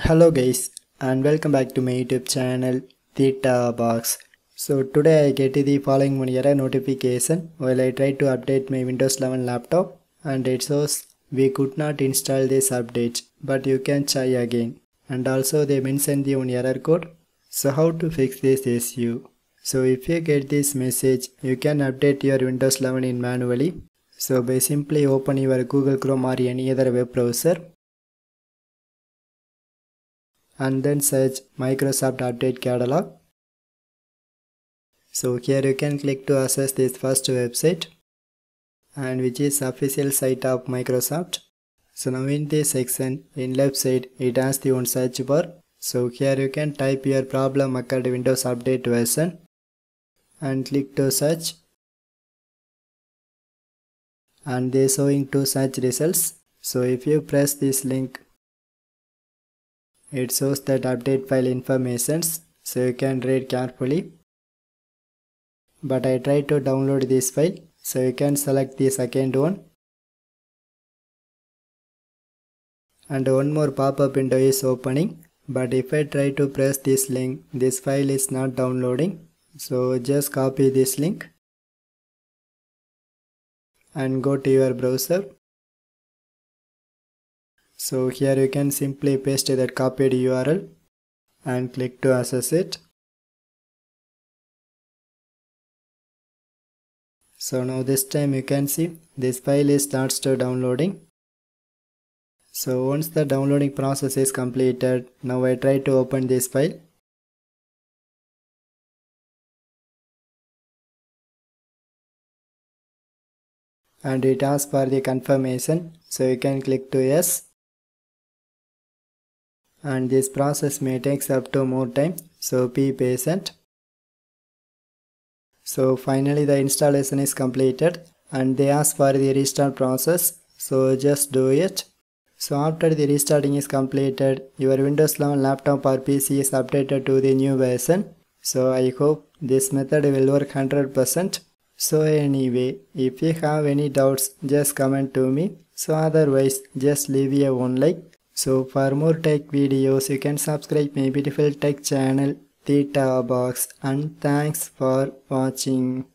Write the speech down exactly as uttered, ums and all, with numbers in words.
Hello guys and welcome back to my YouTube channel Theta Box. So today I get the following one error notification while I try to update my Windows eleven laptop, and it shows we could not install this update but you can try again, and also they mention the one error code. So how to fix this issue? So if you get this message, you can update your Windows eleven in manually. So by simply open your Google Chrome or any other web browser and then search Microsoft Update Catalog. So here you can click to access this first website, and which is official site of Microsoft. So now in this section in left side it has the one search bar. So here you can type your problem occurred Windows Update version and click to search, and they showing two search results. So if you press this link, it shows that update file informations, so you can read carefully. But I try to download this file, so you can select the second one. And one more pop-up window is opening, but if I try to press this link, this file is not downloading. So just copy this link and go to your browser. So here you can simply paste that copied U R L and click to access it. So now this time you can see this file is starts to downloading. So once the downloading process is completed, now I try to open this file. And it asks for the confirmation, so you can click to yes. And this process may take up to more time, so be patient. So finally the installation is completed, and they ask for the restart process, so just do it. So after the restarting is completed, your Windows eleven laptop or P C is updated to the new version. So I hope this method will work one hundred percent. So anyway, if you have any doubts, just comment to me. So otherwise, just leave a one like. So for more tech videos, you can subscribe my beautiful tech channel Theta Box, and thanks for watching.